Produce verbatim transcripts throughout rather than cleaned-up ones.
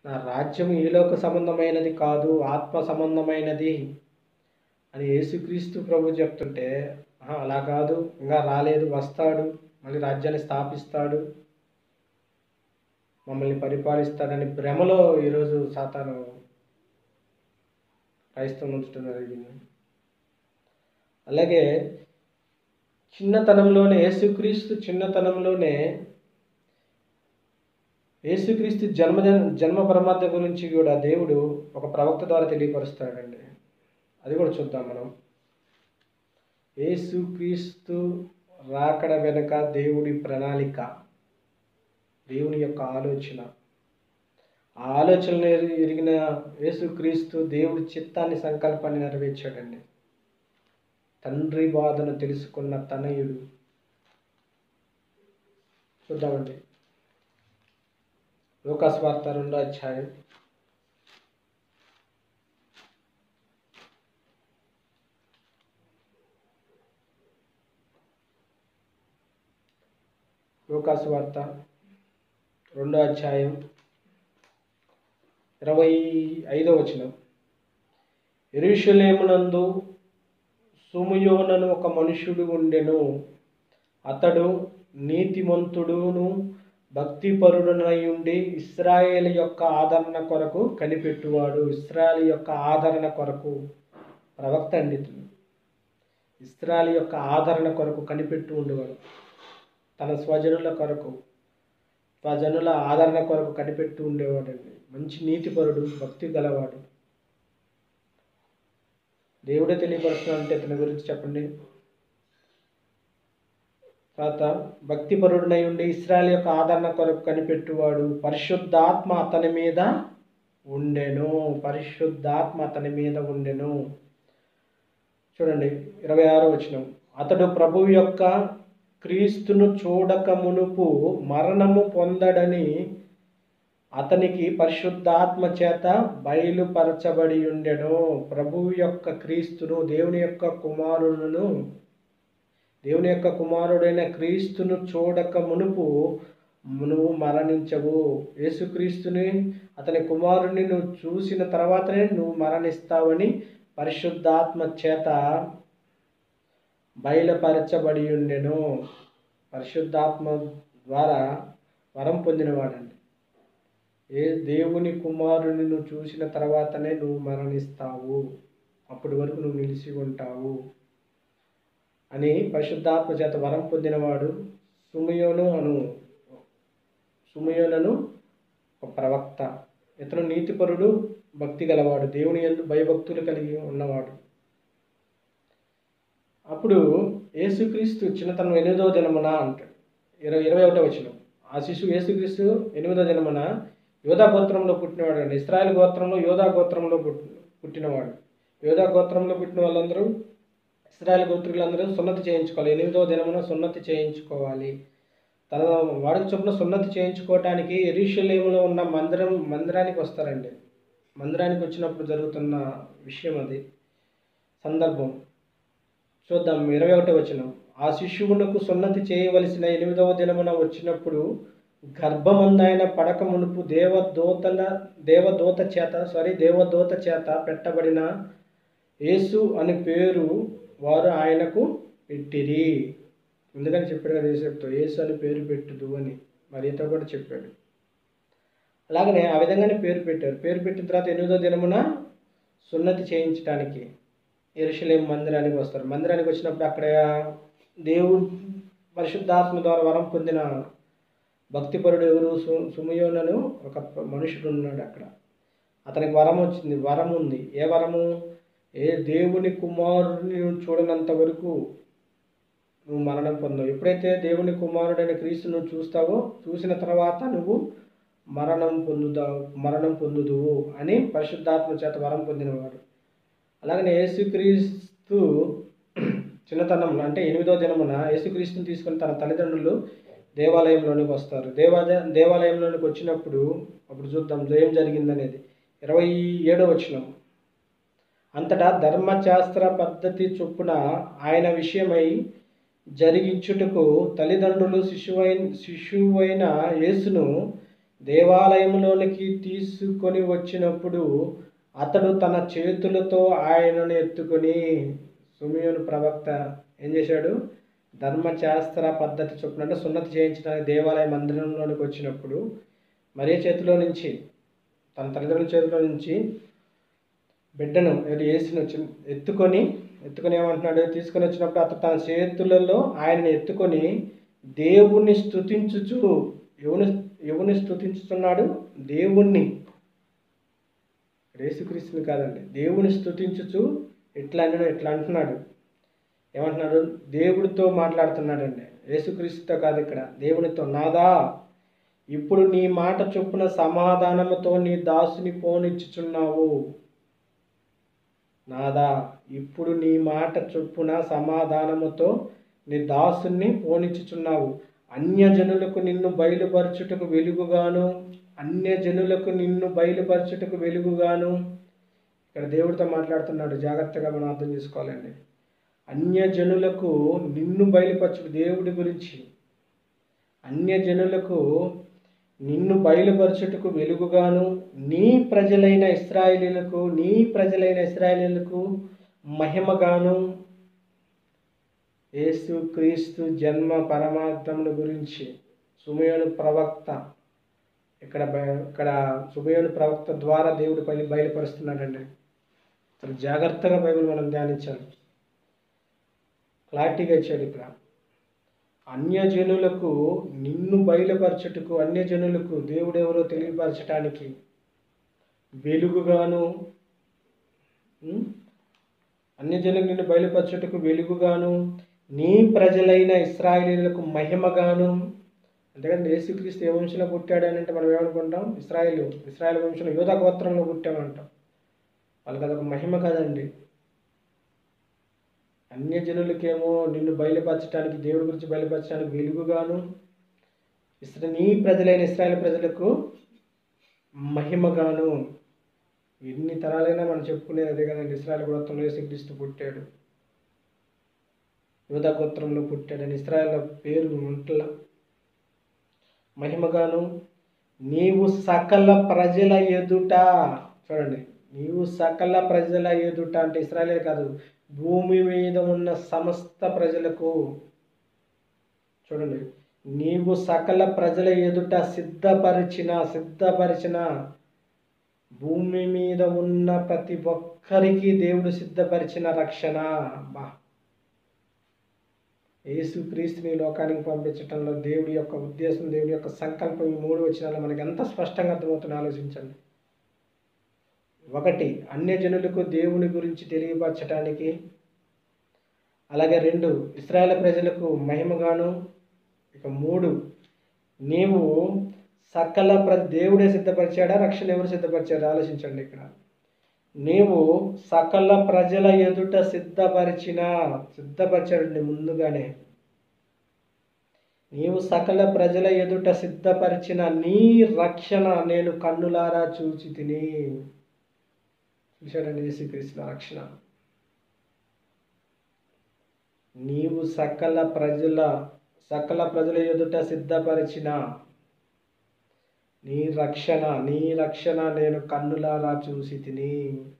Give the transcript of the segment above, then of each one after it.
నా రాజ్యం ఈ లోక సంబంధమైనది కాదు, ఆత్మ సంబంధమైనది అని యేసుక్రీస్తు ప్రభు చెప్తుంటే, "ఆహా, అలా కాదు, ఇంకా రాలేదు, వస్తాడు, మళ్ళీ రాజ్యాన్ని స్థాపిస్తాడు, మమ్మల్ని పరిపాలిస్తాడని" భ్రమలో ఈరోజు సాతాను క్రైస్తవం ఉంచడం జరిగింది. అలాగే చిన్నతనంలోనే యేసుక్రీస్తు చిన్నతనంలోనే యేసుక్రీస్తు జన్మ జన్మ పరమార్థం గురించి కూడా దేవుడు ఒక ప్రవక్త ద్వారా తెలియపరుస్తాడండి. అది కూడా చూద్దాం మనం. యేసుక్రీస్తు రాకడ వెనుక దేవుడి ప్రణాళిక, దేవుని యొక్క ఆలోచన. ఆ ఆలోచనలు ఎరిగిన యేసుక్రీస్తు దేవుడి చిత్తాన్ని, సంకల్పాన్ని నెరవేర్చాడండి. తండ్రి బాధను తెలుసుకున్న తనయుడు. చూద్దామండి. లూకా సువార్త రెండో అధ్యాయం లూకా సువార్త రెండో అధ్యాయం ఇరవై ఐదో వచనం. యెరూషలేమునందు సుమయోనను ఒక మనుష్యుడు ఉండెను. అతడు నీతిమంతుడును భక్తిపరుడునై ఉండి ఇశ్రాయేలు యొక్క ఆదరణ కొరకు కనిపెట్టువాడు. ఇశ్రాయేలు యొక్క ఆదరణ కొరకు ప్రవక్త అండి. ఇశ్రాయేలు యొక్క ఆదరణ కొరకు కనిపెట్టు ఉండేవాడు. తన స్వజనుల కొరకు, స్వజనుల ఆదరణ కొరకు కనిపెట్టు ఉండేవాడండి. మంచి నీతిపరుడు, భక్తి గలవాడు. దేవుడే తెలియపరుస్తున్నాడంటే ఇతని గురించి చెప్పండి. తర్వాత భక్తిపరుడునై ఉండి ఇశ్రాయేలు యొక్క ఆదరణ కొరకు కనిపెట్టువాడు. పరిశుద్ధాత్మ అతని మీద ఉండెను. పరిశుద్ధాత్మ అతని మీద ఉండెను. చూడండి ఇరవై ఆరో వచనం. అతడు ప్రభువు యొక్క క్రీస్తును చూడక మునుపు మరణము పొందడని అతనికి పరిశుద్ధాత్మ చేత బయలుపరచబడి ఉండెను. ప్రభువు యొక్క క్రీస్తును, దేవుని యొక్క కుమారుడును, దేవుని యొక్క కుమారుడైన క్రీస్తును చూడక మునుపు నువ్వు మరణించవు. యేసుక్రీస్తుని, అతని కుమారుడిని నువ్వు చూసిన తర్వాతనే నువ్వు మరణిస్తావని పరిశుద్ధాత్మ చేత బయలుపరచబడి ఉండెను. పరిశుద్ధాత్మ ద్వారా వరం పొందినవాడండి. ఏ దేవుని కుమారుని నువ్వు చూసిన తర్వాతనే నువ్వు మరణిస్తావు, అప్పటి వరకు నువ్వు నిలిచి ఉంటావు అని పరిశుద్ధాత్మ చేత వరం పొందినవాడు సుమయోను అను సుమయోనను ఒక ప్రవక్త. ఇతను నీతిపరుడు, భక్తి గలవాడు, దేవుని యందు భయభక్తులు కలిగి ఉన్నవాడు. అప్పుడు యేసుక్రీస్తు చిన్నతనం ఎనిమిదవ దినమున అంటాడు. ఇరవై ఇరవై ఒకటో వచనం. ఆ శిశువు యేసుక్రీస్తు ఎనిమిదవ దినమున యోధా గోత్రంలో పుట్టినవాడు అండి. ఇశ్రాయేలు గోత్రంలో యోధా గోత్రంలో పుట్టి పుట్టినవాడు యోధా గోత్రంలో పుట్టిన వాళ్ళందరూ, ఇశ్రాయేలు గోత్రులందరూ సున్నతి చేయించుకోవాలి. ఎనిమిదవ దినమున సున్నతి చేయించుకోవాలి. తన వాడికి చొప్పున సున్నతి చేయించుకోవటానికి యెరూషలేములో ఉన్న మందిరం మందిరానికి వస్తారండి. మందిరానికి వచ్చినప్పుడు జరుగుతున్న విషయం అది, సందర్భం చూద్దాం. ఇరవై ఒకటో వచనం. ఆ శిశువునకు సున్నతి చేయవలసిన ఎనిమిదవ దినమున వచ్చినప్పుడు గర్భమందాయన పడక మునుపు దేవదూతల దేవదూత చేత సారీ దేవదూత చేత పెట్టబడిన యేసు అని పేరు వారు ఆయనకు పెట్టిరి. ఎందుకని చెప్పాడు కదా యేసుతో, యేసు అని పేరు పెట్టుదు అని మరియతో కూడా చెప్పాడు. అలాగనే ఆ విధంగానే పేరు పెట్టారు. పేరు పెట్టిన తర్వాత ఎనిమిదో దినమున సున్నతి చేయించడానికి యెరూషలేము మందిరానికి వస్తారు. మందిరానికి వచ్చినప్పుడు అక్కడ దేవుడు పరిశుద్ధాత్మ ద్వారా వరం పొందిన భక్తిపరుడు ఎవరు? సు సుమయోనను ఒక మనుషుడు ఉన్నాడు అక్కడ. అతనికి వరం వచ్చింది, వరం ఉంది. ఏ వరము? ఏ దేవుని కుమారుడిని నువ్వు చూడనంత వరకు నువ్వు మరణం పొందవు. ఎప్పుడైతే దేవుని కుమారుడైన క్రీస్తు నువ్వు చూస్తావో, చూసిన తర్వాత నువ్వు మరణం పొందుతావు మరణం పొందుదువు అని పరిశుద్ధాత్మ చేత వరం పొందినవాడు. అలాగనే యేసుక్రీస్తు చిన్నతనంలో అంటే ఎనిమిదో దినమున యేసుక్రీస్తుని తీసుకుని తన తల్లిదండ్రులు దేవాలయంలోనికి వస్తారు. దేవా దేవాలయంలోనికి వచ్చినప్పుడు అప్పుడు చూద్దాం ఏం జరిగిందనేది. ఇరవై ఏడో వచనం. అంతటా ధర్మశాస్త్ర పద్ధతి చొప్పున ఆయన విషయమై జరిగించుటకు తల్లిదండ్రులు శిశువైన శిశువైన యేసును దేవాలయంలోనికి తీసుకొని వచ్చినప్పుడు అతడు తన చేతులతో ఆయనను ఎత్తుకొని, సిమెయోను ప్రవక్త ఏం చేశాడు? ధర్మశాస్త్ర పద్ధతి చొప్పున అంటే సున్నతి చేయించడానికి దేవాలయ మందిరంలోనికి వచ్చినప్పుడు మరియ చేతిలో నుంచి, తన తల్లిదండ్రుల చేతిలో నుంచి బిడ్డను యేసును ఎత్తుకొని ఎత్తుకొని ఏమంటున్నాడు? తీసుకొని వచ్చినప్పుడు అతను తన చేతులలో ఆయనని ఎత్తుకొని దేవుణ్ణి స్తుతించుచు, ఎవని ఎవరిని స్తుతించుతున్నాడు? దేవుణ్ణి, యేసుక్రీస్తుని కాదండి, దేవుని స్తుతించుచు ఎట్లా అన్నాడు? ఎట్లా అంటున్నాడు? ఏమంటున్నాడు? దేవుడితో మాట్లాడుతున్నాడండి, యేసుక్రీస్తుతో కాదు, ఇక్కడ దేవునితో. నాదా, ఇప్పుడు నీ మాట చొప్పున సమాధానముతో నీ దాసుని పోనిచ్చుచున్నావు. నాదా, ఇప్పుడు నీ మాట చొప్పున సమాధానముతో నీ దాసుని పోనిచ్చుచున్నావు. అన్యజనులకు నిన్ను బయలుపరచుటకు వెలుగుగాను, అన్యజనులకు నిన్ను బయలుపరచుటకు వెలుగుగాను. ఇక్కడ దేవుడితో మాట్లాడుతున్నాడు, జాగ్రత్తగా మనం అర్థం చేసుకోవాలండి. అన్యజనులకు నిన్ను బయలుపరచుట, దేవుడి గురించి, అన్యజనులకు నిన్ను బయలుపరచుటకు వెలుగుగాను, నీ ప్రజలైన ఇశ్రాయేలీయులకు నీ ప్రజలైన ఇశ్రాయేలీయులకు మహిమగాను. యేసు క్రీస్తు జన్మ పరమార్థముల గురించి సిమెయోను ప్రవక్త ఇక్కడ ఇక్కడ సిమెయోను ప్రవక్త ద్వారా దేవుడు పైన బయలుపరుస్తున్నాడండి. అసలు జాగ్రత్తగా బైబిల్ మనం ధ్యానించాలి. క్లారిటీగా ఇచ్చాడు ఇక్కడ. అన్యజనులకు నిన్ను బయలుపరచుటకు, అన్యజనులకు దేవుడెవరో తెలియపరచటానికి వెలుగుగాను, అన్యజనులకు నిన్ను బయలుపరచుటకు వెలుగుగాను, నీ ప్రజలైన ఇశ్రాయేలీయులకు మహిమగాను. అంతేకాదు, యేసుక్రీస్తు ఏ వంశంలో పుట్టాడు అని అంటే మనం ఏమనుకుంటాం? ఇశ్రాయేలు ఇశ్రాయేల్ వంశంలో యూదా గోత్రంలో పుట్టామంటాం. వాళ్ళకి అదొక మహిమ కాదండి. అన్యజనులకేమో నిన్ను బయలుపరచడానికి, దేవుడి గురించి బయలుపరచడానికి వెలుగుగాను, ఇస్రా నీ ప్రజలైన ఇశ్రాయేల్ ప్రజలకు మహిమగాను. ఎన్ని తరాలైనా మనం చెప్పుకునేది అదే కదండి. ఇశ్రాయేల్ గోత్రంలో యేసుక్రీస్తు పుట్టాడు, యూదా గోత్రంలో పుట్టాడని ఇశ్రాయేల్ పేరు ఉంటలా. మహిమగాను, నీవు సకల ప్రజల ఎదుట, చూడండి, నీవు సకల ప్రజల ఎదుట అంటే ఇశ్రాయేలే కాదు, భూమి మీద ఉన్న సమస్త ప్రజలకు. చూడండి, నీవు సకల ప్రజల ఎదుట సిద్ధపరిచిన సిద్ధపరిచిన భూమి మీద ఉన్న ప్రతి ఒక్కరికి దేవుడు సిద్ధపరిచిన రక్షణ. బా, యేసుక్రీస్తుని లోకానికి పంపించటంలో దేవుడి యొక్క ఉద్దేశం, దేవుడి యొక్క సంకల్పం ఈ మూడు వచనాలు మనకి ఎంత స్పష్టంగా అర్థమవుతుందో ఆలోచించండి. ఒకటి, అన్యజనులకు దేవుని గురించి తెలియపరచటానికి. అలాగే రెండు, ఇశ్రాయేల్ ప్రజలకు మహిమగాను. ఇక మూడు, నీవు సకల ప్ర దేవుడే సిద్ధపరిచాడా, రక్షణ ఎవరు సిద్ధపరిచాడా? ఆలోచించండి. ఇక్కడ నీవు సకల ప్రజల ఎదుట సిద్ధపరిచిన, సిద్ధపరిచాడండి ముందుగానే. నీవు సకల ప్రజల ఎదుట సిద్ధపరిచిన నీ రక్షణ నేను కన్నులారా చూచి తిని. చూశాడండి యేసుక్రీస్తు రక్షణ. నీవు సకల ప్రజల సకల ప్రజల ఎదుట సిద్ధపరిచిన నీ రక్షణ నీ రక్షణ నేను కన్నులారా చూసి తిని.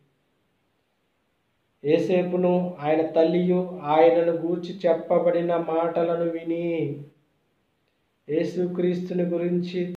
యేసేపును ఆయన తల్లియు ఆయనను గూర్చి చెప్పబడిన మాటలను విని, యేసుక్రీస్తుని గురించి